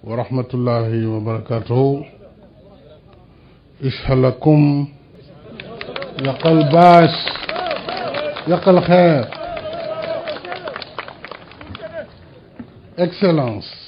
wa rahmatullahi wa barakatuhu. ishalakum yaqal baas yaqal xeer. Excellence,